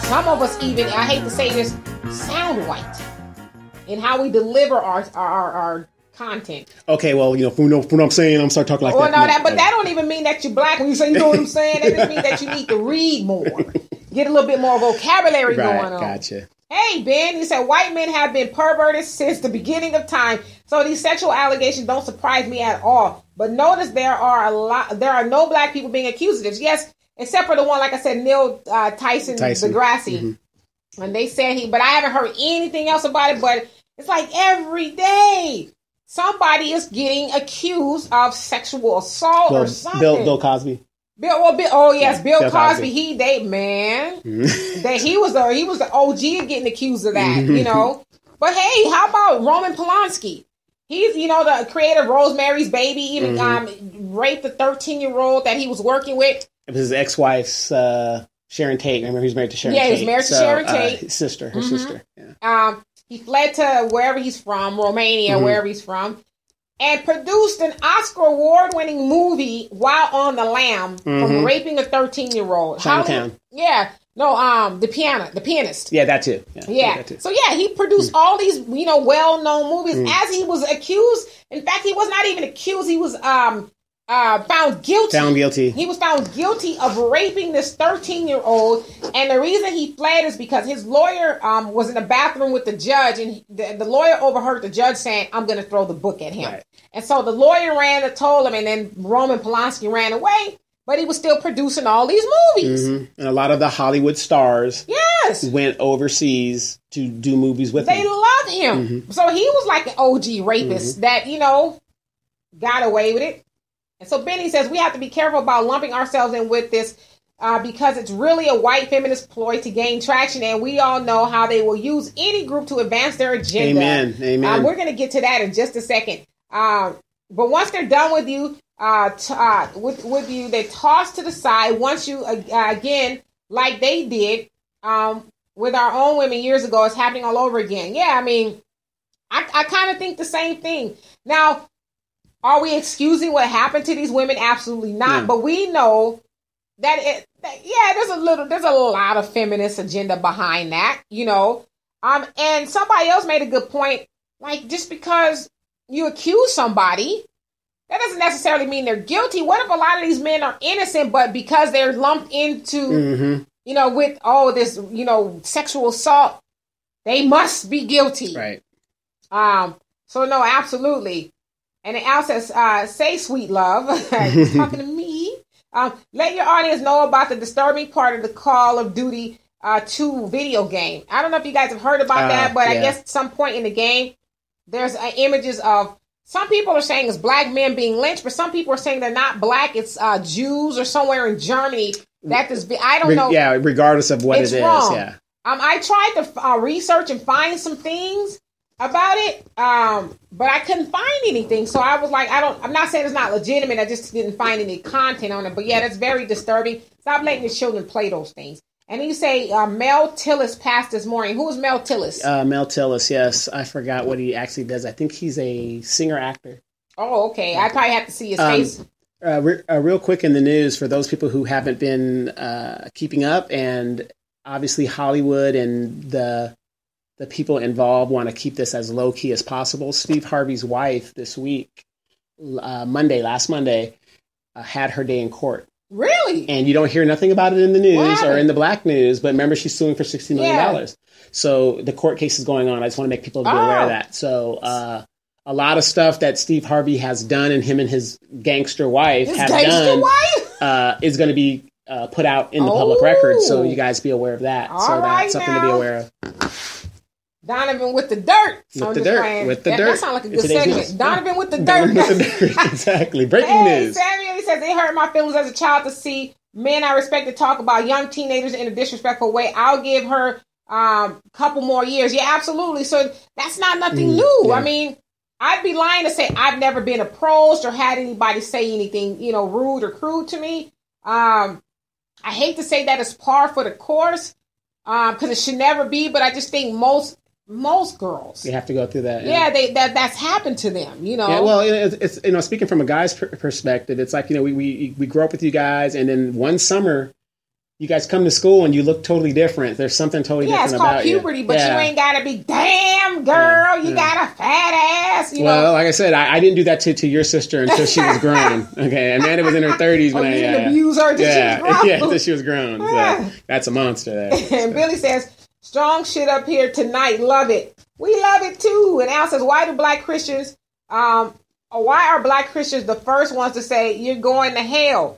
some of us even, I hate to say this, sound white in how we deliver our content. Okay, well, from what I'm saying, I'm start talking like that. No, but that don't even mean that you're black when you say, you know what I'm saying? That just means that you need to read more. Get a little bit more vocabulary going on. Gotcha. Hey, Ben, he said, white men have been perverted since the beginning of time. So these sexual allegations don't surprise me at all. But notice there are no black people being accused of this. Yes, except for the one, like I said, Neil Tyson Degrassi. Mm-hmm. And they said but I haven't heard anything else about it, but it's like every day somebody is getting accused of sexual assault or something. Bill Cosby. Bill Cosby. He was the OG of getting accused of that, But hey, how about Roman Polanski? He's, the creator of Rosemary's Baby, even raped the 13-year-old that he was working with. It was his ex-wife's Sharon Tate. Remember, he was married to Sharon Tate. Yeah, he was married to Sharon Tate. Her sister. Yeah. He fled to wherever he's from, Romania, wherever he's from, and produced an Oscar award-winning movie while on the lam from raping a 13-year-old. Chinatown. The pianist. Yeah, that too. Yeah. That too. So yeah, he produced all these, well-known movies as he was accused. In fact, he was not even accused. He was found guilty. He was found guilty of raping this 13-year-old, and the reason he fled is because his lawyer was in the bathroom with the judge, and the lawyer overheard the judge saying, "I'm going to throw the book at him." Right. And so the lawyer ran and told him, and then Roman Polanski ran away, but he was still producing all these movies. And a lot of the Hollywood stars went overseas to do movies with him. They loved him. So he was like an OG rapist that, got away with it. And so Benny says we have to be careful about lumping ourselves in with this because it's really a white feminist ploy to gain traction. And we all know how they will use any group to advance their agenda. Amen. We're going to get to that in just a second. But once they're done with you, they toss to the side. Once you, again, like they did with our own women years ago, it's happening all over again. Yeah, I mean, I kind of think the same thing. Now, are we excusing what happened to these women? Absolutely not. But we know that there's a lot of feminist agenda behind that, and somebody else made a good point. Like, just because you accuse somebody, that doesn't necessarily mean they're guilty. What if a lot of these men are innocent, but because they're lumped into, with this, sexual assault, they must be guilty. Right. So no, absolutely. And then Al says, say sweet love, talking to me. Let your audience know about the disturbing part of the Call of Duty 2 video game. I don't know if you guys have heard about that, but I guess at some point in the game, there's images of, some people are saying it's black men being lynched, but some people are saying they're not black. It's Jews or somewhere in Germany. I don't know. Yeah, regardless of what it is. Wrong. Yeah. I tried to research and find some things about it, but I couldn't find anything. So I was like, I'm not saying it's not legitimate. I just didn't find any content on it. But yeah, that's very disturbing. Stop letting your children play those things. And you say Mel Tillis passed this morning. Who is Mel Tillis? Mel Tillis, yes. I forgot what he actually does. I think he's a singer-actor. Oh, okay. I probably have to see his face. Real quick in the news, for those people who haven't been keeping up, and obviously Hollywood and the people involved want to keep this as low-key as possible. Steve Harvey's wife this week, last Monday, had her day in court. Really? And you don't hear nothing about it in the news or in the black news, but remember, she's suing for $60 million. Yeah. So the court case is going on. I just want to make people be aware of that. So a lot of stuff that Steve Harvey has done and him and his gangster wife is going to be put out in the public record. So you guys be aware of that. That's something to be aware of. Donovan with the dirt. That sounds like a good segment. Donovan with the dirt. Exactly. Breaking news. Samuel says, it hurt my feelings as a child to see men I respect to talk about young teenagers in a disrespectful way. I'll give her a couple more years. Yeah, absolutely. So that's not nothing new. Yeah. I mean, I'd be lying to say I've never been approached or had anybody say anything, rude or crude to me. I hate to say that it's par for the course because it should never be, but I just think most girls, they have to go through that. Yeah, that's happened to them, Yeah, well, it's speaking from a guy's perspective, it's like, we grew up with you guys, and then one summer you guys come to school and you look totally different. There's something totally different about you. Yeah, it's called puberty, but you ain't got to be, damn, girl, you got a fat ass. You know? Like I said, I didn't do that to your sister until she was grown. Okay, Amanda was in her 30s when you didn't abuse her until she was grown. Yeah, until she was grown. So that's a monster there. And Billy says, strong shit up here tonight. Love it. We love it too. And Al says, why are Black Christians the first ones to say you're going to hell?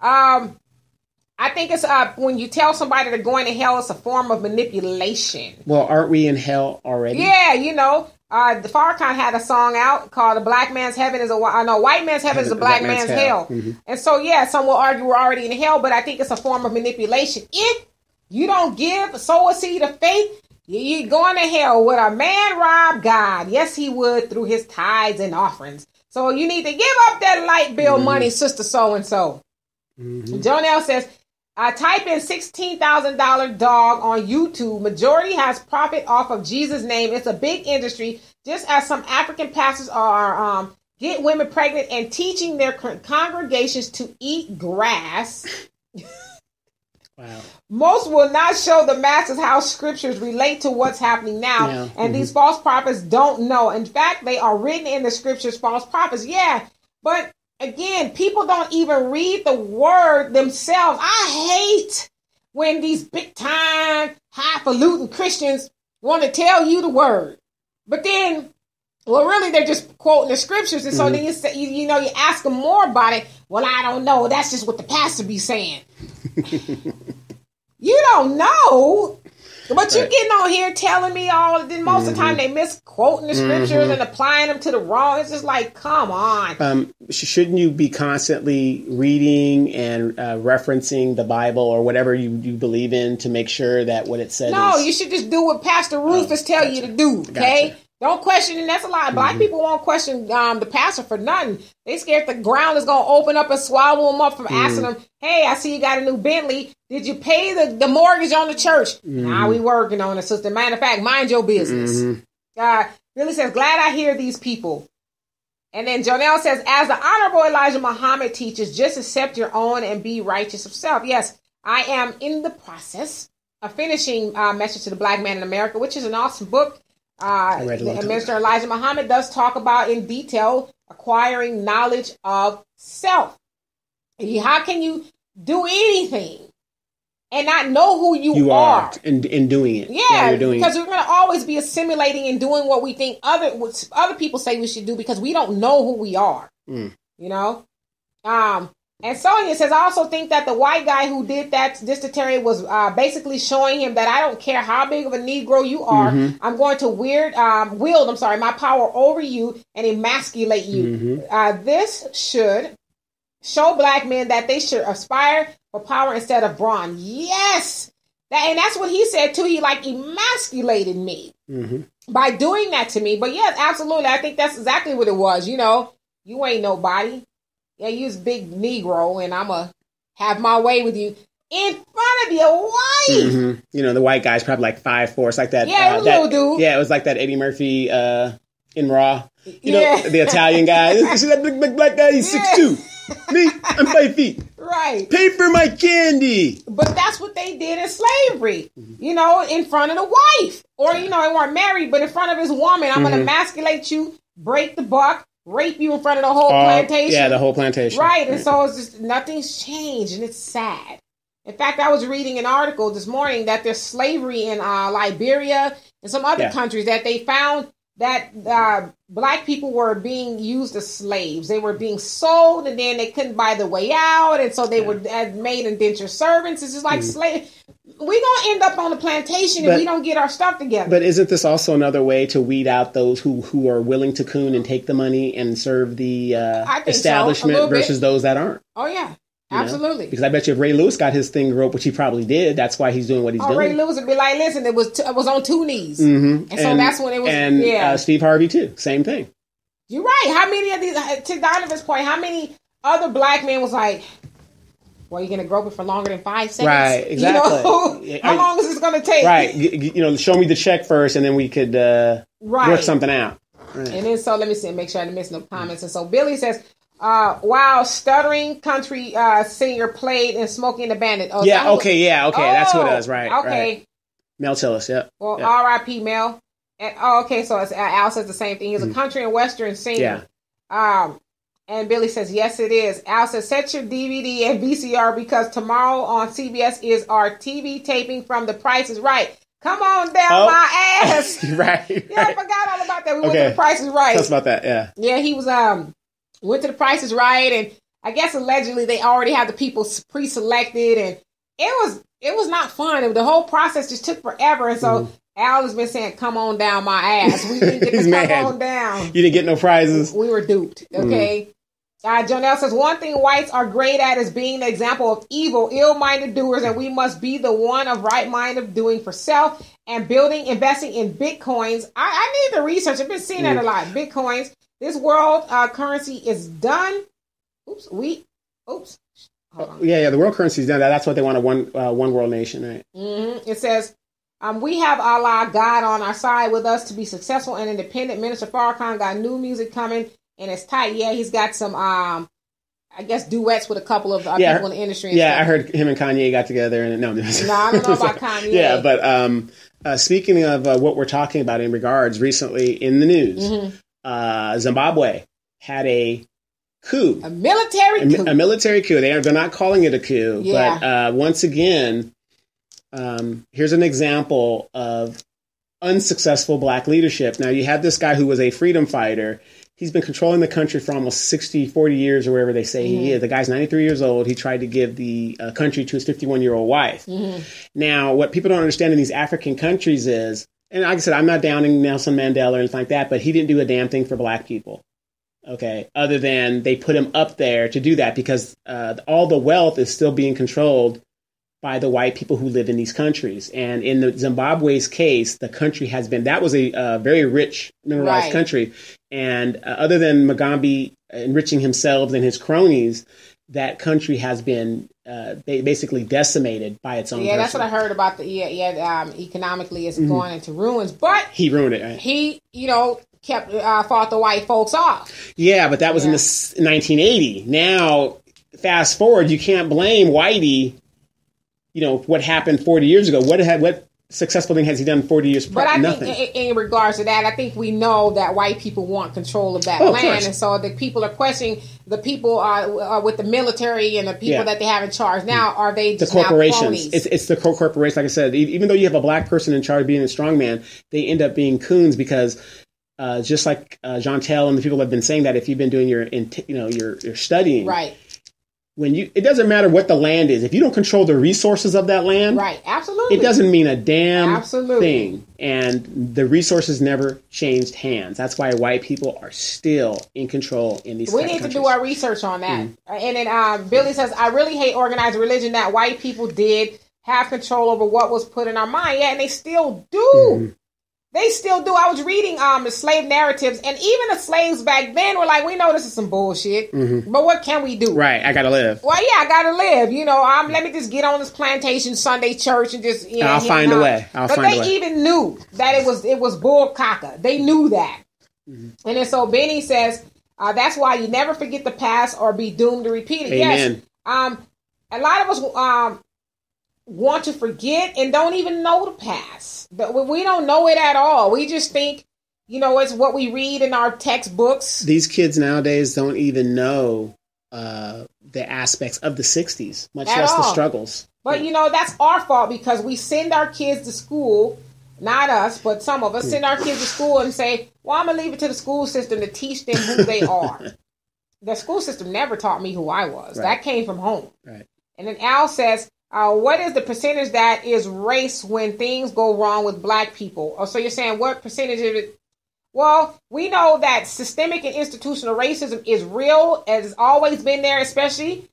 I think it's when you tell somebody they're going to hell, it's a form of manipulation. Well, aren't we in hell already? Yeah, you know, the Farrakhan had a song out called "A Black Man's Heaven is a White Man's Heaven is a Black Man's Hell." Mm-hmm. And so, yeah, some will argue we're already in hell, but I think it's a form of manipulation. If you don't sow a seed of faith, you're going to hell. Would a man rob God? Yes, he would, through his tithes and offerings. So you need to give up that light bill money, sister so-and-so. Mm-hmm. Jonelle says, type in $16,000 dog on YouTube. Majority has profit off of Jesus' name. It's a big industry, just as some African pastors are get women pregnant and teaching their congregations to eat grass. Wow. Most will not show the masses how scriptures relate to what's happening now. And these false prophets don't know. In fact, they are written in the scriptures, false prophets. Yeah, but again, people don't even read the word themselves. I hate when these big time, highfalutin Christians want to tell you the word. But then, well, really, they're just quoting the scriptures. And so then you say, you ask them more about it. Well, I don't know. That's just what the pastor be saying. You don't know. But you're getting on here telling me all. Then most of the time they misquoting the scriptures and applying them to the wrong. It's just like, come on. Shouldn't you be constantly reading and referencing the Bible or whatever you believe in to make sure that what it says? No, you should just do what Pastor Rufus tell you to do. Okay. Gotcha. Don't question it. That's a lot. Black people won't question the pastor for nothing. They scared the ground is going to open up and swallow them up from asking them, hey, I see you got a new Bentley. Did you pay the mortgage on the church? Nah, we working on it, sister. Matter of fact, mind your business. Billy says, glad I hear these people. And then Jonelle says, as the Honorable Elijah Muhammad teaches, just accept your own and be righteous of self. Yes, I am in the process of finishing Message to the Black Man in America, which is an awesome book. And Minister Elijah Muhammad does talk about in detail acquiring knowledge of self. How can you do anything and not know who you are in doing it? Yeah, because we're going to always be assimilating and doing what we think other people say we should do because we don't know who we are. You know. And Sonia says, I also think that the white guy who did this to Terry was basically showing him that I don't care how big of a Negro you are. I'm going to wield my power over you and emasculate you. This should show black men that they should aspire for power instead of brawn. Yes. And that's what he said too. He emasculated me by doing that to me. But yes, absolutely. I think that's exactly what it was. You know, you ain't nobody. Yeah, you's big Negro, and I'm going to have my way with you in front of your wife. You know, the white guy's probably 5'4". It's like that. Yeah, little dude. Yeah, it was like that Eddie Murphy in Raw. You know, the Italian guy. You see that big black guy? He's 6'2". Me, I'm 5 feet. Right. Pay for my candy. But that's what they did in slavery. You know, in front of the wife. Or, you know, they weren't married, but in front of his woman. I'm going to emasculate you, break the buck, rape you in front of the whole plantation. Yeah, the whole plantation. Right. And so it's just nothing's changed and it's sad. In fact, I was reading an article this morning that there's slavery in Liberia and some other countries that they found that black people were being used as slaves. They were being sold and then they couldn't buy the way out. And so they were made indentured servants. It's just like slave. We're going to end up on the plantation if we don't get our stuff together. But isn't this also another way to weed out those who are willing to coon and take the money and serve the establishment versus those that aren't? Oh, yeah. Absolutely. Because I bet you if Ray Lewis got his thing roped, which he probably did, that's why he's doing what he's doing. Ray Lewis would be like, listen, it was on two knees. And so that's when it was. And Steve Harvey, too. Same thing. You're right. How many of these, to Donovan's point, how many other black men was like, well, you're going to grope it for longer than 5 seconds? Right, exactly. You know? How long is this going to take? Right. You know, show me the check first, and then we could work something out. Right. And then, so let me see, make sure I didn't miss no comments. And so Billy says, While stuttering country singer played in Smokey and the Bandit. Oh, yeah, okay, that's what it was, right. Okay. Right. Mel Tillis, yeah. Well, yep. R.I.P. Mel. And, okay, so it's, Al says the same thing. He's a country and western singer. Yeah. And Billy says, yes, it is. Al says, set your DVD and VCR because tomorrow on CBS is our TV taping from The Price is Right. Come on down my ass. right. Yeah, I forgot all about that. We went to The Price is Right. Tell us about that, yeah. Yeah, he was, went to The Price is Right, and I guess allegedly they already had the people pre-selected, and it was not fun. The whole process just took forever, and so Al has been saying, come on down my ass. We didn't get to come on down. You didn't get no prizes. We were duped, okay? Jonelle says, one thing whites are great at is being the example of evil, ill-minded doers, and we must be the one of right mind of doing for self and building, investing in Bitcoins. I need to research. I've been seeing that a lot. Bitcoins. This world currency is done. Oops. Hold on. Yeah, the world currency is done. That's what they want, a one world nation, right? Mm-hmm. It says, we have Allah, God, on our side with us to be successful and independent. Minister Farrakhan got new music coming. And it's tight. Yeah, he's got some, I guess, duets with a couple of people in the industry. And stuff. I heard him and Kanye got together. And no, I don't know about Kanye. Yeah, but speaking of what we're talking about in regards, recently in the news, Zimbabwe had a coup. A military coup. A military coup. They're not calling it a coup. Yeah. But once again, here's an example of unsuccessful black leadership. Now, you had this guy who was a freedom fighter. He's been controlling the country for almost 40 years or wherever they say he is. The guy's 93 years old. He tried to give the country to his 51-year-old wife. Now, what people don't understand in these African countries is, and like I said, I'm not downing Nelson Mandela or anything like that, but he didn't do a damn thing for black people. Okay, other than they put him up there to do that because all the wealth is still being controlled by the white people who live in these countries. And in the Zimbabwe's case, the country has been, that was a very rich mineralized country. And other than Mugabe enriching himself and his cronies, that country has been basically decimated by its own person. That's what I heard about economically it's going into ruins. But he ruined it, right? He, kept fought the white folks off. Yeah, but that was in the 1980. Now, fast forward, you can't blame Whitey. What happened 40 years ago. What successful thing has he done 40 years prior? But I Nothing. think in regards to that, I think we know that white people want control of that land. And so the people are questioning the people with the military and the people that they have in charge. Now, are they just the corporations? Now cronies? It's the corporations. Like I said, even though you have a black person in charge being a strongman, they end up being coons because just like Jeantel and the people have been saying that if you've been doing your studying. Right. It doesn't matter what the land is. If you don't control the resources of that land, right, absolutely, it doesn't mean a damn thing. And the resources never changed hands. That's why white people are still in control in these countries. We need to do our research on that. And then Billy says, I really hate organized religion that white people did have control over what was put in our mind. Yeah, and they still do. They still do. I was reading the slave narratives, and even the slaves back then were like, we know this is some bullshit, but what can we do? Right, I gotta live. Well, yeah, I gotta live. Let me just get on this plantation Sunday church and just, I'll find a way. But they even knew that it was bull caca. They knew that. And then so Benny says, that's why you never forget the past or be doomed to repeat it. Amen. Yes. A lot of us want to forget and don't even know the past. We don't know it at all. We just think, it's what we read in our textbooks. These kids nowadays don't even know the aspects of the 60s, much less the struggles. But, that's our fault because we send our kids to school, not us, but some of us send our kids to school and say, well, I'm going to leave it to the school system to teach them who they are. The school system never taught me who I was. Right. That came from home. Right. And then Al says, what is the percentage that is race when things go wrong with black people? So you're saying what percentage of it? Well, we know that systemic and institutional racism is real, as it's always been there, especially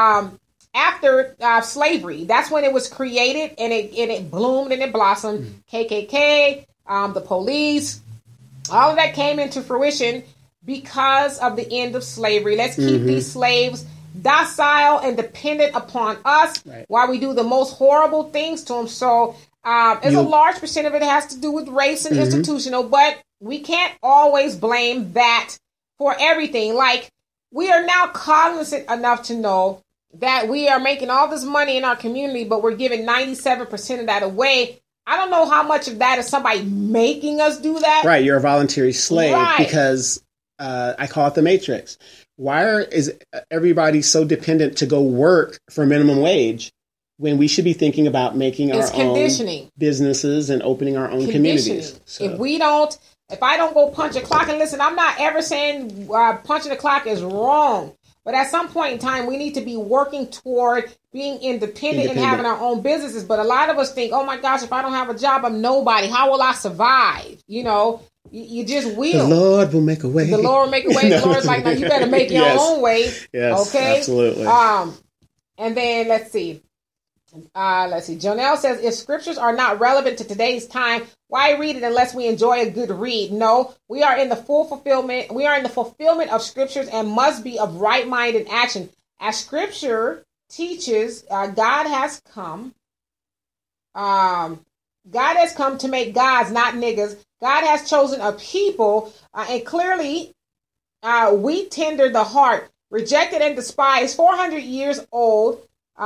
after slavery. That's when it was created, and it bloomed and it blossomed. KKK, the police, all of that came into fruition because of the end of slavery. Let's keep these slaves docile and dependent upon us while we do the most horrible things to them. So there's a large percent of it has to do with race and institutional, but we can't always blame that for everything. Like we are now cognizant enough to know that we are making all this money in our community, but we're giving 97% of that away. I don't know how much of that is somebody making us do that. Right. You're a voluntary slave because I call it the Matrix. Why is everybody so dependent to go work for minimum wage when we should be thinking about making our own businesses and opening our own communities? So. If I don't go punch a clock, and listen, I'm not ever saying punching the clock is wrong. But at some point in time, we need to be working toward being independent and having our own businesses. But a lot of us think, oh my gosh, if I don't have a job, I'm nobody. How will I survive? You know, you just will. The Lord will make a way. The Lord will make a way. The Lord's like, no, you better make your own way. Yes, okay? Absolutely. And then let's see. Jonelle says, if scriptures are not relevant to today's time, why read it unless we enjoy a good read? No, we are in the full fulfillment. We are in the fulfillment of scriptures and must be of right mind and action. As scripture teaches, God has come. God has come to make gods, not niggas. God has chosen a people, and clearly we tender the heart, rejected and despised, 400 years old.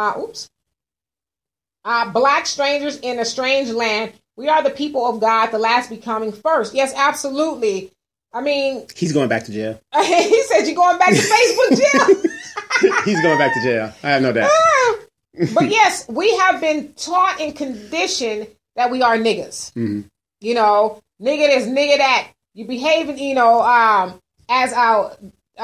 Black strangers in a strange land. We are the people of God, the last becoming first. Yes, absolutely. I mean... He's going back to jail. He said you're going back to Facebook jail. He's going back to jail. I have no doubt. But yes, we have been taught and conditioned that we are niggas. Mm-hmm. You know, nigga this, nigga that. You behaving, you know, as our,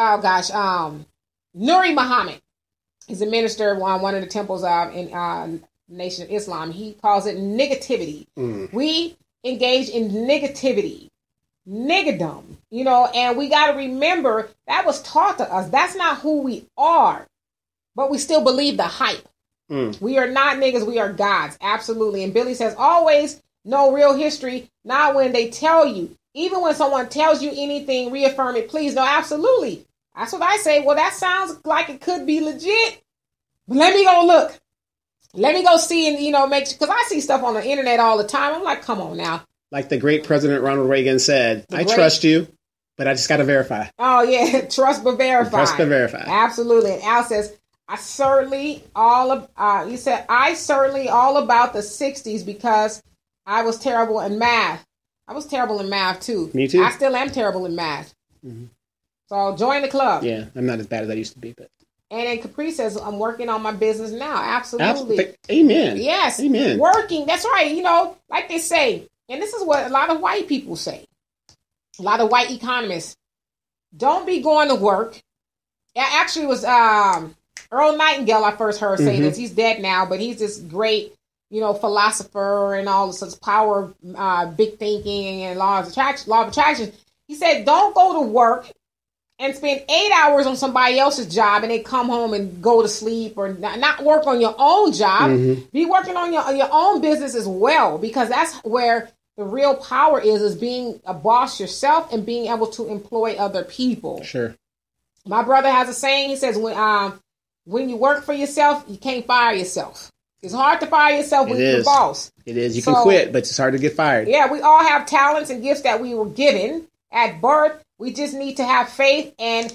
Nuri Muhammad. He's a minister of one of the temples in Nation of Islam. He calls it negativity. We engage in negativity, niggadom, you know, and we got to remember that was taught to us. That's not who we are, but we still believe the hype. We are not niggas. We are gods. Absolutely. And Billy says, always know real history, not when they tell you. Even when someone tells you anything, reaffirm it, please. No, absolutely. That's what I say. Well, that sounds like it could be legit. But let me go look. Let me go see and, you know, make sure, because I see stuff on the internet all the time. I'm like, come on now. Like the great President Ronald Reagan said, I trust you, but I just got to verify. Oh, yeah. Trust but verify. Trust but verify. Absolutely. And Al says, I certainly all about the 60s because I was terrible in math. I was terrible in math, too. Me too. I still am terrible in math. Mm-hmm. So join the club. Yeah, I'm not as bad as I used to be, but. And then Capri says, I'm working on my business now. Absolutely. Amen. Yes. Amen. Working. That's right. You know, like they say, and this is what a lot of white people say. A lot of white economists. Don't be going to work. It actually was Earl Nightingale I first heard say this. He's dead now, but he's this great, you know, philosopher and all this power, big thinking and law of attraction. He said, don't go to work and spend 8 hours on somebody else's job and then come home and go to sleep or not work on your own job. Be working on your own business as well, because that's where the real power is being a boss yourself and being able to employ other people. Sure. My brother has a saying. He says, when you work for yourself, you can't fire yourself. It's hard to fire yourself when you're the boss. It is. You can quit, but it's hard to get fired. Yeah, we all have talents and gifts that we were given at birth. We just need to have faith and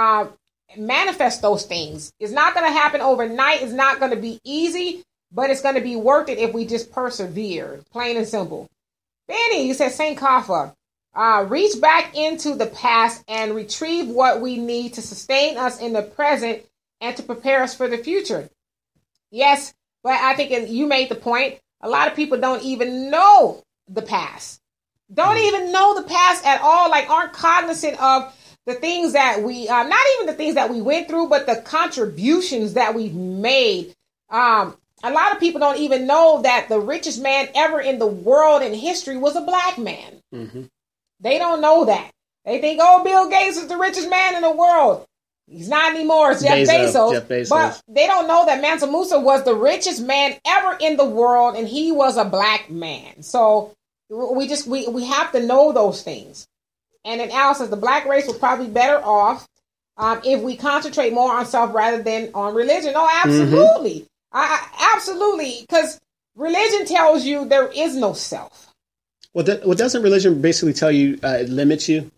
manifest those things. It's not going to happen overnight. It's not going to be easy, but it's going to be worth it if we just persevere. Plain and simple. Benny, you said St. Kaffa, reach back into the past and retrieve what we need to sustain us in the present and to prepare us for the future. Yes, but I think you made the point. A lot of people don't even know the past. Don't even know the past at all, like aren't cognizant of the things that we, not even the things that we went through, but the contributions that we've made. A lot of people don't even know that the richest man ever in the world in history was a black man. They don't know that. They think, oh, Bill Gates is the richest man in the world. He's not anymore. It's Jeff Bezos. But they don't know that Mansa Musa was the richest man ever in the world, and he was a black man. So we have to know those things. And then Al says the black race will probably be better off if we concentrate more on self rather than on religion. Oh, absolutely. Absolutely. Because religion tells you there is no self. Well, doesn't religion basically tell you it limits you?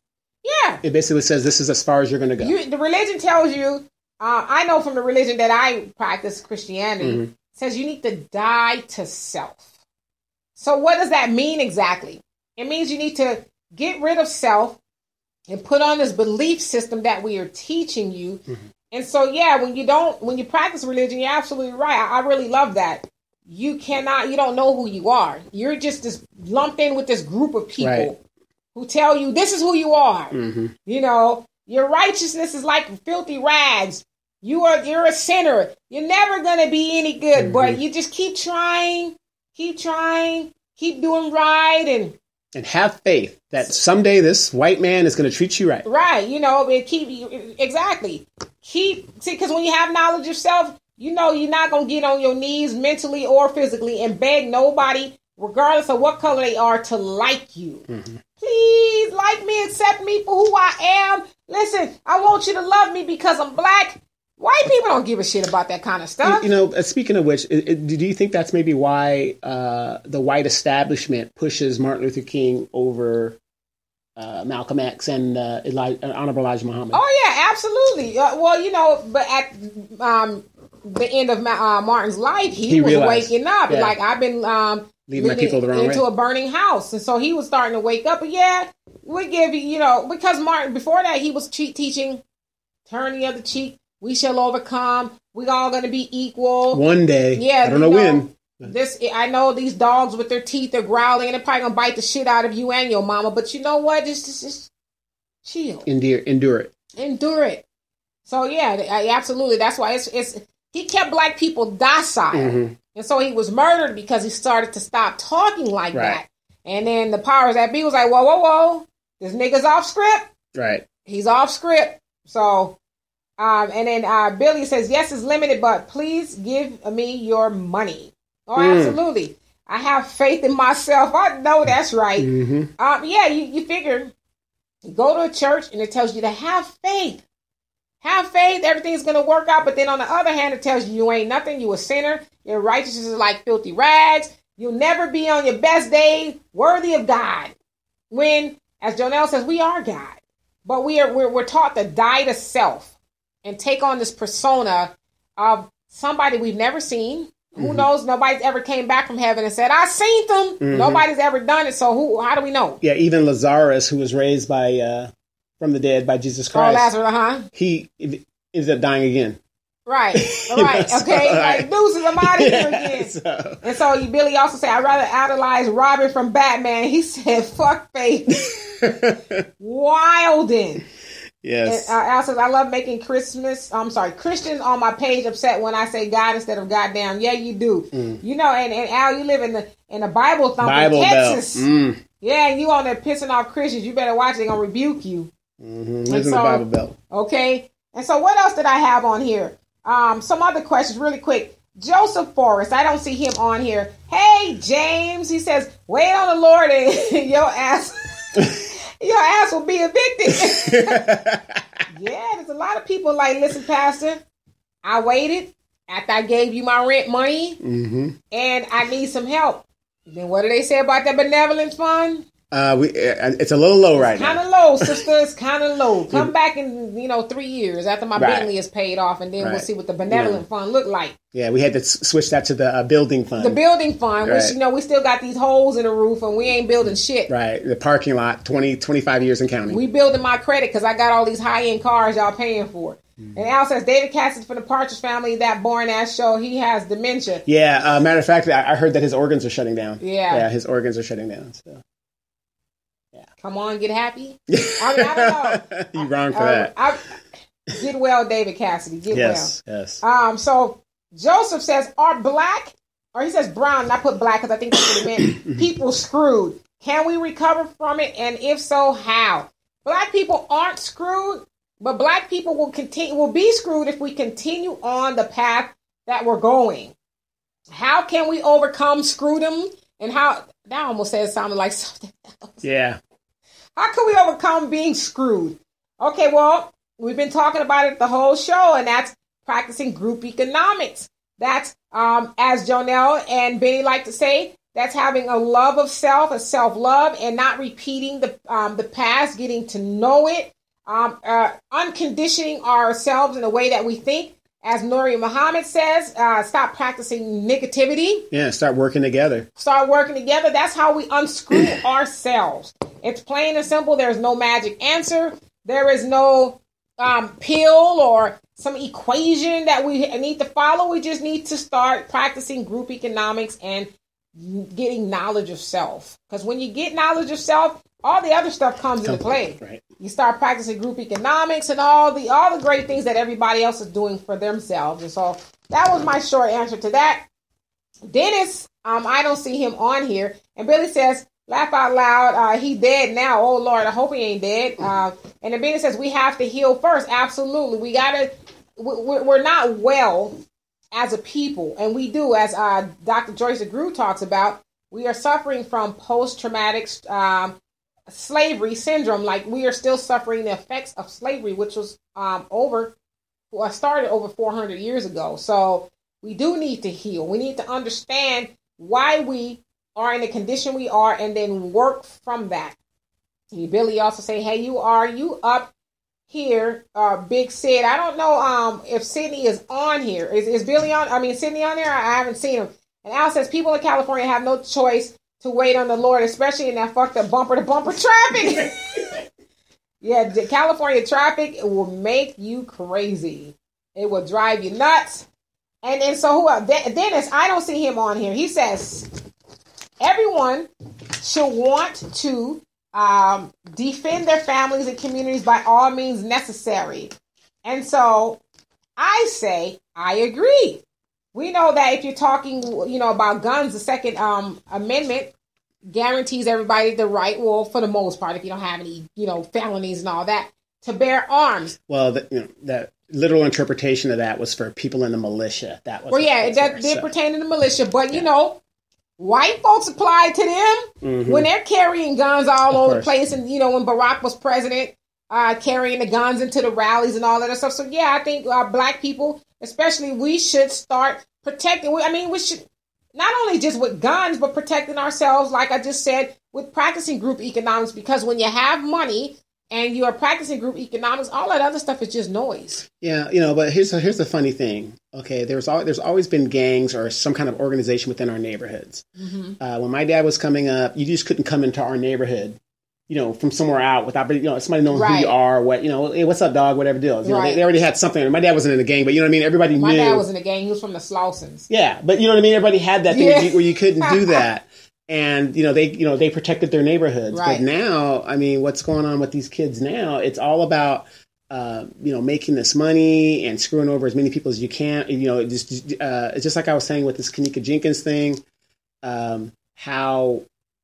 Yeah. It basically says this is as far as you're going to go. The religion tells you, I know from the religion that I practice, Christianity, says you need to die to self. So what does that mean exactly? It means you need to get rid of self and put on this belief system that we are teaching you. And so, yeah, when you practice religion, you're absolutely right. I really love that. You don't know who you are. You're just lumped in with this group of people who tell you this is who you are. You know, your righteousness is like filthy rags. You're a sinner. You're never going to be any good, but you just keep trying, keep doing right, and have faith that someday this white man is going to treat you right. Right. You know, exactly. Because when you have knowledge of self, you know you're not going to get on your knees mentally or physically and beg nobody, regardless of what color they are, to like you. Please like me, accept me for who I am. Listen, I want you to love me because I'm black. White people don't give a shit about that kind of stuff. You know, speaking of which, do you think that's maybe why the white establishment pushes Martin Luther King over Malcolm X and Honorable Elijah Muhammad? Oh, yeah, absolutely. Well, you know, but at the end of Martin's life, he was realized, waking up. Yeah. Like, I've been leading my people the wrong way. Into a burning house. And so he was starting to wake up. But yeah, we give you know, because Martin, before that, he was teaching, turn the other cheek. We shall overcome. We're all going to be equal. One day. Yeah. I don't know when. I know these dogs with their teeth are growling and they're probably going to bite the shit out of you and your mama. But you know what? Just chill. Endure it. Endure it. So, yeah, absolutely. That's why he kept black people docile. And so he was murdered because he started to stop talking like that. And then the powers that be was like, whoa. This nigga's off script. Right. He's off script. So... and then Billy says, yes, it's limited, but please give me your money. Oh, absolutely. I have faith in myself. I know that's right. Yeah, you figure, you go to a church and it tells you to have faith. Have faith, everything's going to work out. But then on the other hand, it tells you ain't nothing. You a sinner. Your righteousness is like filthy rags. You'll never be on your best day worthy of God. When, as Jonelle says, we are God. But we're taught to die to self. And take on this persona of somebody we've never seen. Who knows? Nobody's ever came back from heaven and said, I seen them. Nobody's ever done it. So how do we know? Yeah, even Lazarus, who was raised from the dead by Jesus Christ. Oh, Lazarus, he ended up dying again. Right. Okay. Like, deuces, I'm out of here again. And so Billy also said, I'd rather idolize Robin from Batman. He said, fuck faith. Wildin'. Yes. Al says, I love making Christians on my page upset when I say God instead of goddamn. Yeah, you do. You know, and Al, you live in the Bible thumping Texas. Yeah, and you on there pissing off Christians. You better watch. They're going to rebuke you. Lives in the Bible Belt. Okay. And so what else did I have on here? Some other questions really quick. Joseph Forrest, I don't see him on here. Hey, James, he says, wait on the Lord and your ass will be evicted. Yeah, there's a lot of people like, listen, Pastor, I waited after I gave you my rent money and I need some help. Then what do they say about that benevolent fund? It's a little low right now. Kind of low, sister. It's kind of low. Come back in, 3 years after my Bentley is paid off, and then we'll see what the benevolent fund look like. Yeah, we had to switch that to the building fund. The building fund, which, we still got these holes in the roof, and we ain't building shit. Right. The parking lot, 25 years and counting. We building my credit because I got all these high-end cars y'all paying for. And Al says, David Cassidy from the Partridge Family, that boring-ass show, he has dementia. Yeah, matter of fact, I heard that his organs are shutting down. Yeah, his organs are shutting down, so... Come on, get happy. I don't know. You're wrong for that. Get well, David Cassidy. Get well. Yes. So Joseph says, are black, or he says brown, and I put black because I think that's what he meant, people screwed. Can we recover from it? And if so, how? Black people aren't screwed, but black people will be screwed if we continue on the path that we're going. How can we overcome screwdom? And how, that almost said it sounded like something else. Yeah. How can we overcome being screwed? Okay, well, we've been talking about it the whole show, and that's practicing group economics. That's, as Jonelle and Benny like to say, that's having a love of self, a self-love, and not repeating the past, getting to know it, unconditioning ourselves in the way that we think. As Nuri Muhammad says, stop practicing negativity. Yeah, start working together. Start working together. That's how we unscrew ourselves. It's plain and simple. There's no magic answer. There is no pill or some equation that we need to follow. We just need to start practicing group economics and getting knowledge of self. Because when you get knowledge of self, all the other stuff comes into play. Right. You start practicing group economics and all the great things that everybody else is doing for themselves. And so that was my short answer to that. Dennis, I don't see him on here. And Billy says, laugh out loud. He dead now. Oh Lord, I hope he ain't dead. And then Billy says we have to heal first. Absolutely, we gotta. We're not well as a people, and we do, as Dr. Joyce DeGruy talks about. We are suffering from post-traumatic slavery syndrome. Like we are still suffering the effects of slavery, which was started over 400 years ago. So we do need to heal. We need to understand why we are in the condition we are, and then work from that. Billy also say, "Hey, you up here, Big Sid?" I don't know if Sydney is on here. Is Billy on? I mean, Sydney on there? I haven't seen him. And Al says people in California have no choice to wait on the Lord, especially in that fucked up bumper to bumper traffic. Yeah, the California traffic will make you crazy. It will drive you nuts. And then so who else? Dennis, I don't see him on here. He says everyone should want to defend their families and communities by all means necessary. And so I say I agree. We know that if you're talking, about guns, the Second Amendment guarantees everybody the right, well, for the most part, if you don't have any, felonies and all that, to bear arms. Well, that literal interpretation of that was for people in the militia. That was that did pertain to the militia, but white folks applied to them when they're carrying guns all over the place, and when Barack was president, carrying the guns into the rallies and all that stuff. So I think black people, especially, we should start protecting. We should not only just with guns, but protecting ourselves, like I just said, with practicing group economics. Because when you have money and you are practicing group economics, all that other stuff is just noise. Yeah, but here's the funny thing. Okay, there's always been gangs or some kind of organization within our neighborhoods. Mm-hmm. When my dad was coming up, you just couldn't come into our neighborhood, from somewhere out without, somebody knowing who you are, what, hey, what's up, dog, whatever deal. They already had something. My dad wasn't in a gang, but you know what I mean? Everybody knew. My dad was in a gang. He was from the Slaussons. Yeah, but you know what I mean? Everybody had that thing where you couldn't do that. And, they protected their neighborhoods. Right. But now, what's going on with these kids now, it's all about, making this money and screwing over as many people as you can. It's just like I was saying with this Kanika Jenkins thing, how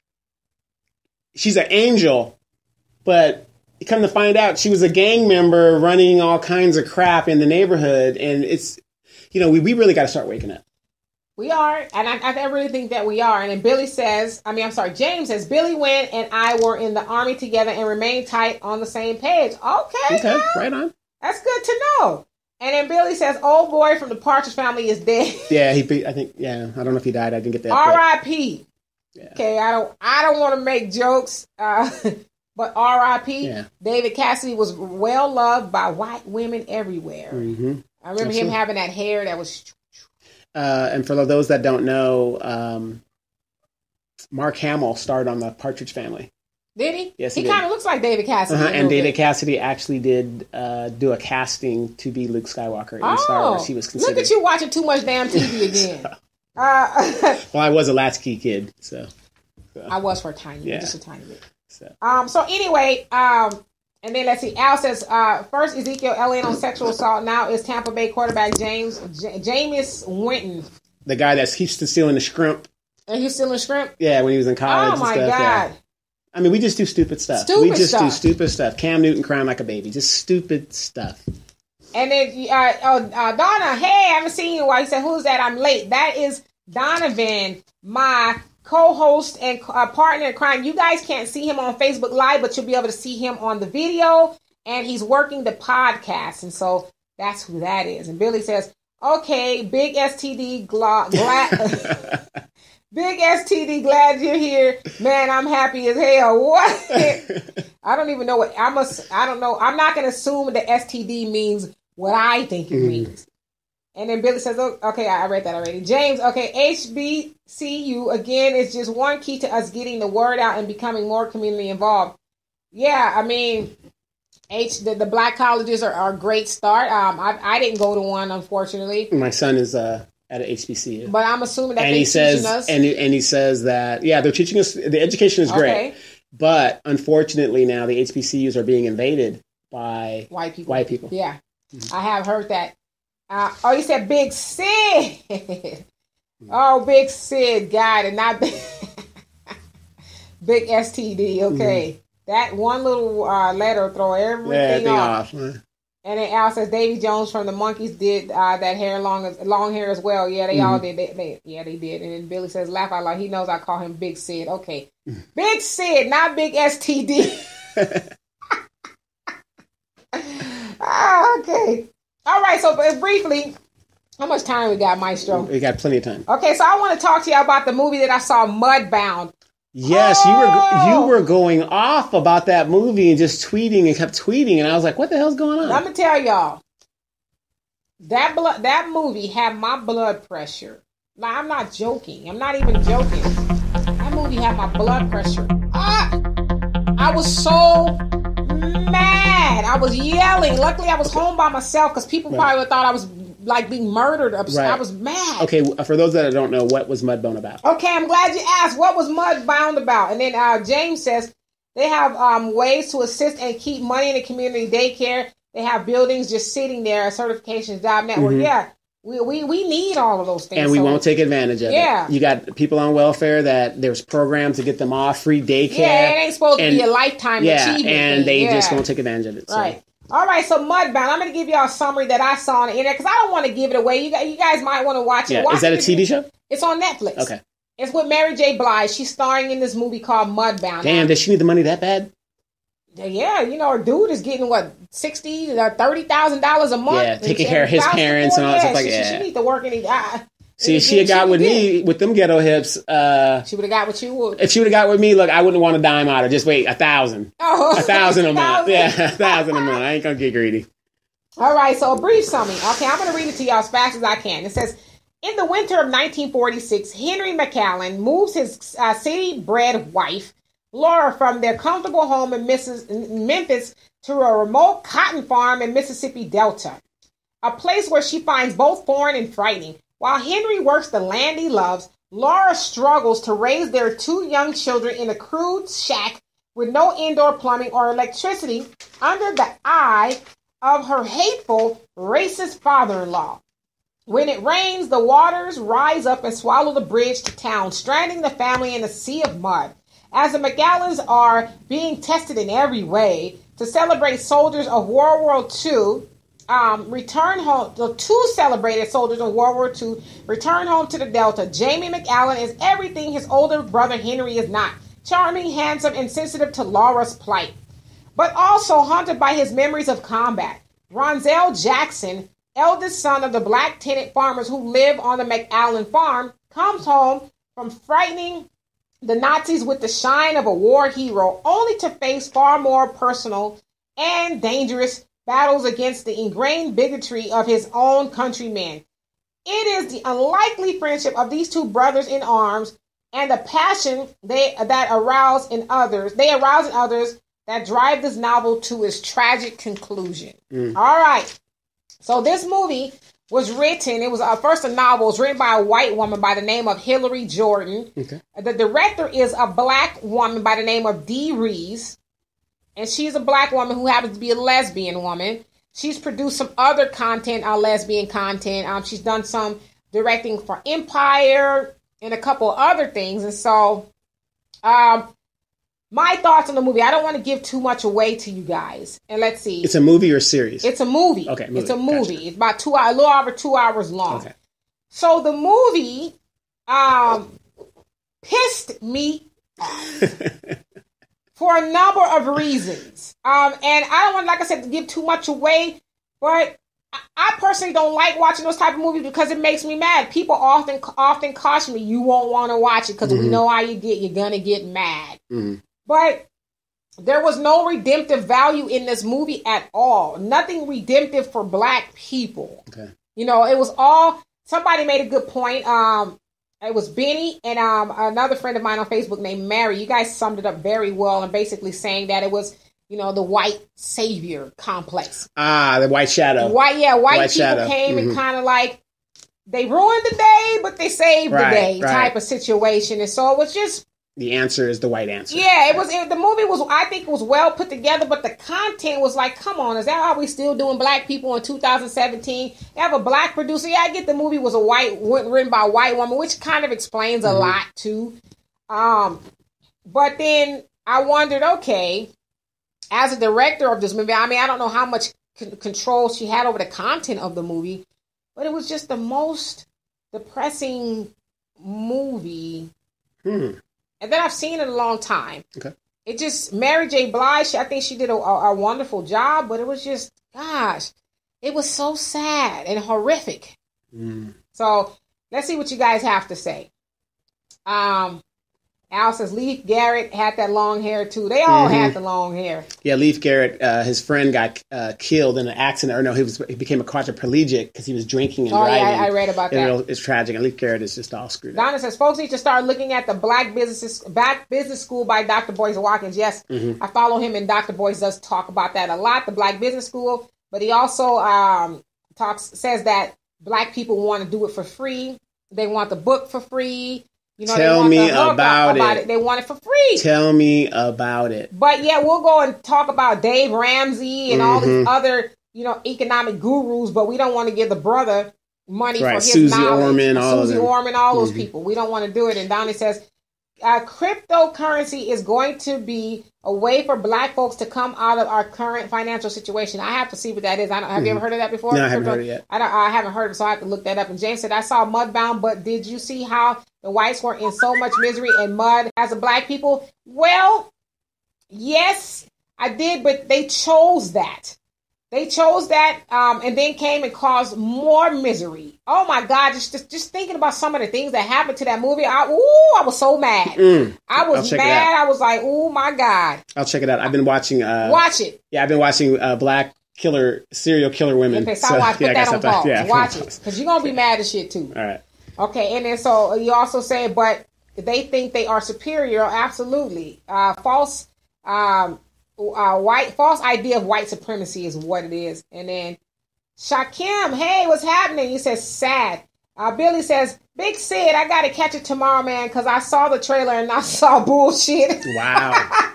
she's an angel, but you come to find out she was a gang member running all kinds of crap in the neighborhood. And it's, we really got to start waking up. We are, and I really think that we are. And then James says, Billy went and I were in the Army together and remained tight on the same page. Okay, right on. That's good to know. And then Billy says, old boy from the Partridge Family is dead. Yeah, I don't know if he died. I didn't get that. R.I.P. Yeah. Okay, I don't want to make jokes, but R.I.P. Yeah. David Cassidy was well loved by white women everywhere. Mm-hmm. I remember him having that hair that was... and for those that don't know, Mark Hamill starred on the Partridge Family. Did he? Yes, he kind of looks like David Cassidy. And David Cassidy actually did do a casting to be Luke Skywalker in Star Wars. He was considered. Look at you watching too much damn TV again. Well, I was a latchkey kid, so. I was for a tiny bit, just a tiny bit. So anyway, and then let's see. Al says, first Ezekiel Elliott on sexual assault. Now is Tampa Bay quarterback Jameis Winston. The guy that keeps stealing the shrimp. And he's stealing shrimp? Yeah, when he was in college. Oh, my God. Yeah. We just do stupid stuff. Do stupid stuff. Cam Newton crying like a baby. Just stupid stuff. And then, Donna, hey, I haven't seen you in a while. He said, who's that? I'm late. That is Donovan, my co-host and partner in crime. You guys can't see him on Facebook Live, but you'll be able to see him on the video. And he's working the podcast. And so that's who that is. And Billy says, okay, big STD Big STD, glad you're here. Man, I'm happy as hell. What? I don't even know what I don't know. I'm not going to assume that STD means what I think it means. And then Billy says, oh, okay, I read that already. James, okay, HBCU, again, is just one key to us getting the word out and becoming more community involved. Yeah, I mean, the black colleges are a great start. I didn't go to one, unfortunately. My son is at an HBCU. But I'm assuming that they're teaching us. And he says that, yeah, they're teaching us, the education is great. Okay. But unfortunately now the HBCUs are being invaded by white people. Yeah, I have heard that. You said Big Sid. Oh, Big Sid, got it. Not Big, big STD, okay. That one little letter throw everything off. And then Al says Davy Jones from the Monkees did that long hair as well. Yeah, they all did. They did. And then Billy says, laugh out loud. He knows I call him Big Sid. Okay. Big Sid, not Big STD. Okay. All right, so briefly, how much time we got, Maestro? We got plenty of time. Okay, so I want to talk to you about the movie that I saw, Mudbound. Yes, you were going off about that movie and just tweeting and kept tweeting, and I was like, what the hell's going on? Let me tell y'all, that movie had my blood pressure. Now, I'm not joking. I'm not even joking. That movie had my blood pressure. I was so mad. I was yelling. Luckily, I was home by myself because people probably thought I was like being murdered. Right. I was mad. Okay, for those that don't know, what was Mudbound about? Okay, I'm glad you asked. What was Mudbound about? And then James says they have ways to assist and keep money in the community daycare. They have buildings just sitting there, Certifications Job Network. Yeah. We need all of those things. And we won't take advantage of it. You got people on welfare that there's programs to get them off, free daycare. Yeah, it ain't supposed to be a lifetime achievement. And they just won't take advantage of it. Right. So. All right, so Mudbound. I'm going to give y'all a summary that I saw on the internet because I don't want to give it away. You guys might want to watch it. Is that a TV show? It's on Netflix. Okay. It's with Mary J. Blige. She's starring in this movie called Mudbound. Damn, does she need the money that bad? Yeah, her dude is getting what, $60,000 to $30,000 a month. Yeah, taking care of his parents and all that stuff like that. She needs to work any. See, if she had got with me with them ghetto hips, she would have got with you. If she would have got with me, look, I wouldn't want a dime out of her. Just wait, 1,000. Oh, 1,000 a month. Yeah, 1,000 a month. I ain't gonna get greedy. All right, so a brief summary. Okay, I'm gonna read it to y'all as fast as I can. It says, in the winter of 1946, Henry McAllen moves his city-bred wife, Laura, from their comfortable home in Memphis to a remote cotton farm in Mississippi Delta, a place where she finds both foreign and frightening. While Henry works the land he loves, Laura struggles to raise their two young children in a crude shack with no indoor plumbing or electricity under the eye of her hateful, racist father-in-law. When it rains, the waters rise up and swallow the bridge to town, stranding the family in a sea of mud. As the McAllens are being tested in every way to celebrate soldiers of World War II, return home. The two celebrated soldiers of World War II return home to the Delta. Jamie McAllen is everything his older brother Henry is not. Charming, handsome, and sensitive to Laura's plight, but also haunted by his memories of combat. Ronzel Jackson, eldest son of the black tenant farmers who live on the McAllen farm, comes home from frightening the Nazis with the shine of a war hero, only to face far more personal and dangerous battles against the ingrained bigotry of his own countrymen. It is the unlikely friendship of these two brothers in arms and the passion they arouse in others that drive this novel to its tragic conclusion. All right. So this movie was written, it was first a novel, it was written by a white woman by the name of Hillary Jordan. Okay. The director is a black woman by the name of Dee Rees. And she's a black woman who happens to be a lesbian woman. She's produced some other content, lesbian content. She's done some directing for Empire and a couple other things. And so, my thoughts on the movie, I don't want to give too much away to you guys. And let's see. It's a movie or series? It's a movie. Okay, movie. It's a movie. Gotcha. It's about 2 hours, a little over 2 hours long. Okay. So the movie pissed me off for a number of reasons. And I don't want, like I said, to give too much away, but I personally don't like watching those type of movies because it makes me mad. People often caution me, you won't want to watch it because we know how you get. You're gonna get mad. But there was no redemptive value in this movie at all. Nothing redemptive for Black people. Okay. You know, it was all. Somebody made a good point. It was Benny and another friend of mine on Facebook named Mary. You guys summed it up very well and basically saying that it was, you know, the white savior complex. The white shadow. White people shadow. Came and kind of like, they ruined the day, but they saved the day type of situation. And so it was just... The answer is the white answer. Yeah, the movie was, I think, was well put together, but the content was like, come on, is that how we still doing Black people in 2017? You have a Black producer. Yeah, I get the movie was written by a white woman, which kind of explains a lot too. But then I wondered, okay, as a director of this movie, I mean, I don't know how much control she had over the content of the movie, but it was just the most depressing movie. And then I've seen it a long time. Okay. It just, Mary J. Blige, I think she did a wonderful job, but it was just, gosh, it was so sad and horrific. So let's see what you guys have to say. Al says Leif Garrett had that long hair too. They all had the long hair. Yeah, Leif Garrett, his friend got killed in an accident. Or no, he became a quadriplegic because he was drinking and driving. Yeah, I read about that. It's tragic. And Leif Garrett is just all screwed up. Donna says folks need to start looking at the Black Business School by Dr. Boyce Watkins. Yes, I follow him, and Dr. Boyce does talk about that a lot. The Black Business School, but he also says that Black people want to do it for free. They want the book for free. You know, tell me about it. They want it for free. Tell me about it. But yeah, we'll go and talk about Dave Ramsey and all these other, you know, economic gurus, but we don't want to give the brother money for his Susie knowledge. Orman, all those people. We don't want to do it. And Donnie says, cryptocurrency is going to be a way for Black folks to come out of our current financial situation. I have to see what that is. Have you ever heard of that before? No, I haven't heard it yet. I haven't heard it, so I have to look that up. And James said, I saw Mudbound, but did you see how the whites were in so much misery and mud as a Black people? Well, yes, I did, but they chose that. They chose that and then came and caused more misery. Oh, my God. Just thinking about some of the things that happened to that movie. I was so mad. I was mad. I was like, oh, my God. I'll check it out. I've been watching. Watch it. Yeah, I've been watching Black serial killer women. Okay, so put that on pause. Watch it. Because you're going to be mad as shit, too. All right. Okay, and then so you also say, but they think they are superior. Absolutely. False idea of white supremacy is what it is. And then Shakim, hey, what's happening? He says sad. Billy says, Big Sid, I gotta catch it tomorrow, man, because I saw the trailer and I saw bullshit. Wow.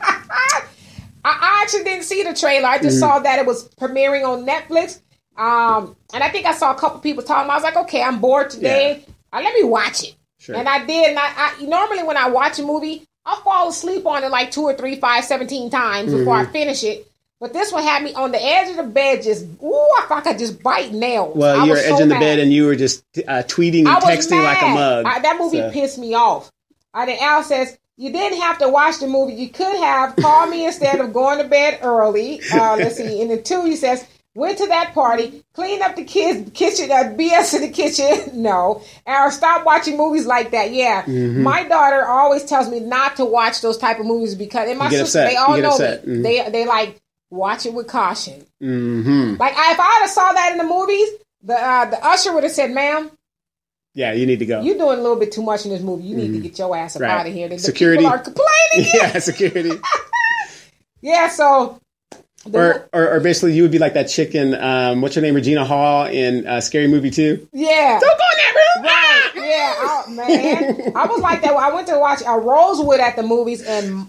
I actually didn't see the trailer. I just saw that it was premiering on Netflix. And I think I saw a couple people talking. I was like, okay, I'm bored today. Let me watch it. Sure. And I did. And I normally when I watch a movie, I'll fall asleep on it like 2 or 3, 5, 17 times before I finish it. But this one had me on the edge of the bed, I thought I could just bite nails. Well, you were edge of the bed and you were just tweeting and texting like a mug. That movie pissed me off. Then Al says, you didn't have to watch the movie. You could have called me instead of going to bed early. Let's see. And then 2, he says, went to that party, cleaned up the kids' kitchen, BS in the kitchen. No. Or stop watching movies like that. Yeah. My daughter always tells me not to watch those type of movies because, and my sister, they all know me. They like, watch it with caution. Like, if I had saw that in the movies, the usher would have said, ma'am, yeah, you need to go. You're doing a little bit too much in this movie. You need to get your ass up out of here. The security people are complaining. Yeah, security. Yeah, so... Or basically you would be like that chick in, what's her name, Regina Hall in Scary Movie 2? Yeah. Don't go in that room! Right, yeah. Oh, man. I was like that. I went to watch Rosewood at the movies and,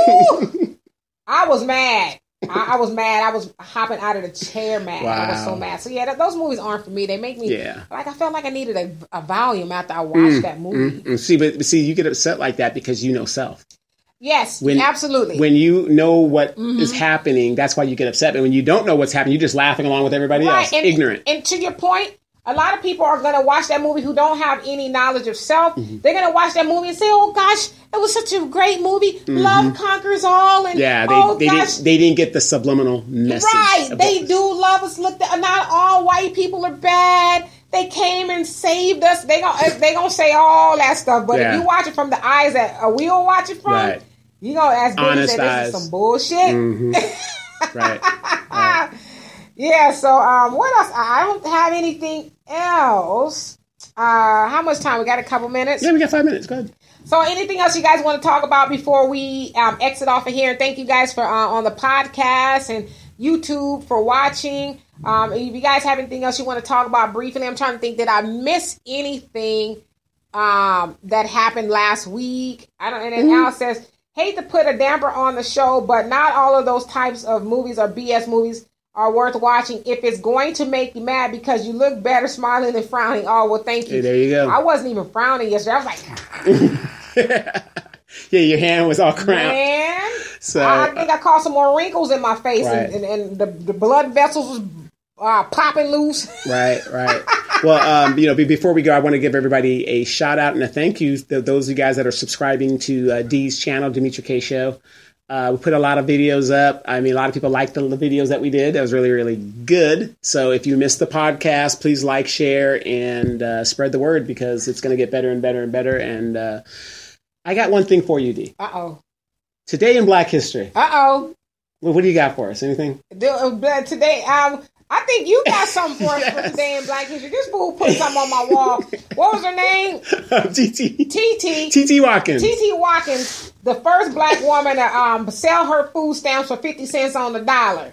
I was mad. I was mad. I was hopping out of the chair mad. Wow. I was so mad. So yeah, those movies aren't for me. They make me like I felt like I needed a volume after I watched that movie. See, you get upset like that because you know self. Yes, absolutely. When you know what is happening, that's why you get upset. But when you don't know what's happening, you're just laughing along with everybody else. Ignorant. And to your point, a lot of people are going to watch that movie who don't have any knowledge of self. Mm-hmm. They're going to watch that movie and say, oh, gosh, it was such a great movie. Mm-hmm. Love conquers all. And, they didn't get the subliminal message. Right. They do love us. Look, not all white people are bad. They came and saved us. They gonna say all that stuff. But if you watch it from the eyes that we'll watch it from, you know, as Billy said, this is some bullshit. Mm-hmm. Right. Yeah, so what else? I don't have anything else. How much time? We got a couple minutes? Yeah, we got 5 minutes. Go ahead. So anything else you guys want to talk about before we exit off of here? And thank you guys for on the podcast and YouTube for watching. If you guys have anything else you want to talk about briefly, I'm trying to think, did I miss anything that happened last week? I don't. And then Al says, hate to put a damper on the show, but not all of those types of movies are BS movies. Are worth watching if it's going to make you mad because you look better smiling than frowning. Oh, well, thank you. Hey, there you go. I wasn't even frowning yesterday. I was like, yeah, your hand was all cramped. Man, so I think I caused some more wrinkles in my face, and the blood vessels was popping loose. Right. Well, before we go, I want to give everybody a shout out and a thank you to those of you guys that are subscribing to Dee's channel, Demetra K Show. We put a lot of videos up. I mean, a lot of people liked the videos that we did. That was really, really good. So if you missed the podcast, please like, share, and spread the word because it's going to get better and better and better. And I got one thing for you, Dee. Uh-oh. Today in Black History. Uh-oh. What do you got for us? Anything? Today, I think you got something for us for Today in Black History. This fool put something on my wall. What was her name? T.T. Watkins. T.T. Watkins, the first black woman to sell her food stamps for 50 cents on the dollar.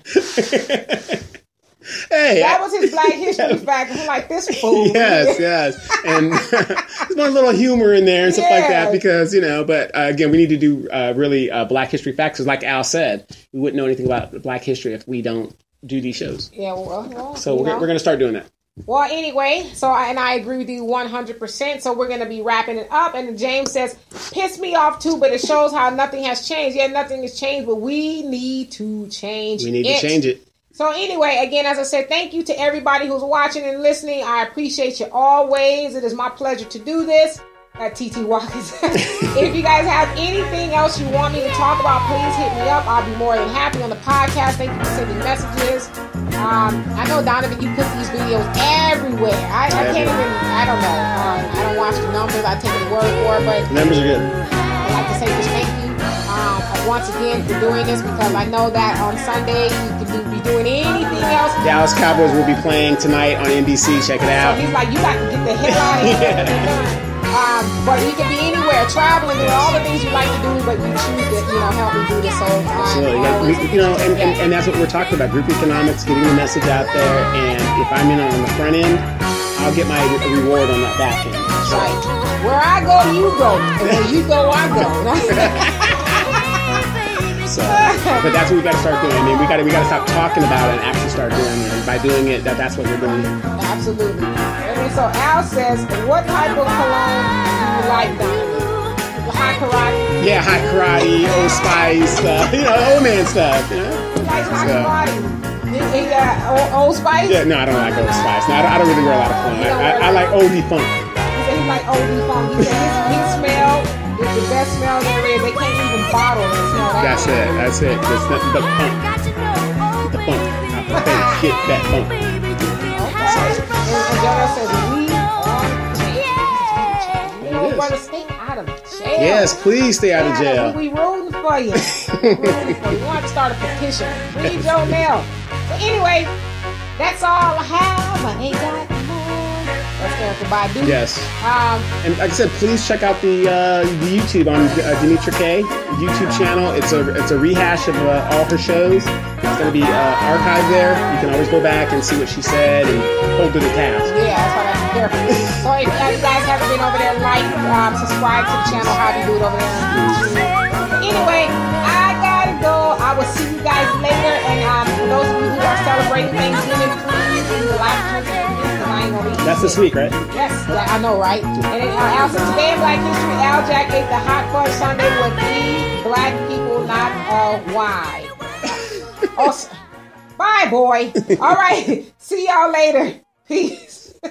Hey, that was his Black History fact. I'm like, this fool. Yes. And there's one little humor in there and stuff like that because, but again, we need to do really Black History facts. Because like Al said, we wouldn't know anything about Black history if we don't do these shows. Yeah, well so we're going to start doing that. Well, anyway, I agree with you 100%. So we're going to be wrapping it up. And James says, piss me off too, but it shows how nothing has changed. Yeah, nothing has changed, but we need to change it. We need to change it. So anyway, again, as I said, thank you to everybody who's watching and listening. I appreciate you always. It is my pleasure to do this. T.T. Watkins. If you guys have anything else you want me to talk about, please hit me up. I'll be more than happy on the podcast. Thank you for sending messages. I know, Donovan, you put these videos everywhere. I can't even, I don't know. I don't watch the numbers. I take the word for it, but numbers are good. I'd like to say just thank you once again for doing this because I know that on Sunday you can be doing anything else. Dallas Cowboys will be playing tonight on NBC. Check it out. So he's like, you got to get the hell out of here. But you can be anywhere, traveling, doing all the things you like to do, but you choose to, help me do this. So absolutely, and that's what we're talking about: group economics, getting the message out there. And if I'm in on the front end, I'll get my reward on that back end. So. Right. Where I go, you go. And where you go, I go. So, but that's what we got to start doing. I mean, we got to stop talking about it and actually start doing it. And by doing it, that's what we're doing. Absolutely. And so Al says, what type of cologne do you like, Donovan? Hot karate? Yeah, hot karate, Old Spice, old man stuff. He likes hot karate. Old Spice? Yeah, no, I don't like Old Spice. No, I don't really wear a lot of funk. I like oldie funk. He said he like oldie funk. He said his smell is the best smell there is. They can't even bottle and smell that. That's it. It's nothing but funk. Get the funk. Get that funk. And Jonah says, we are changed. Brother, stay out of jail. Yes, please stay out of jail. We rooting for you. We want to start a petition. Free Joe Mel. So anyway, that's all I have. I ain't got more. That's Erykah Badu. Yes. And like I said, please check out the YouTube on Demetra K YouTube channel. It's a rehash of all her shows. It's going to be archived there. You can always go back and see what she said and hold to the task. Yeah, that's why I have to be careful. So if you guys haven't been over there, subscribe to the channel. How do you do it over there? Anyway, I gotta go. I will see you guys later. And for those of you who are celebrating Thanksgiving, please eat a lot of turkey. That's this week, right? Yes, yeah, I know, right? And then Al said, today in Black History, Al Jack ate the hot fudge sundae with the black people, not all white. Bye, boy. All right. See y'all later. Peace.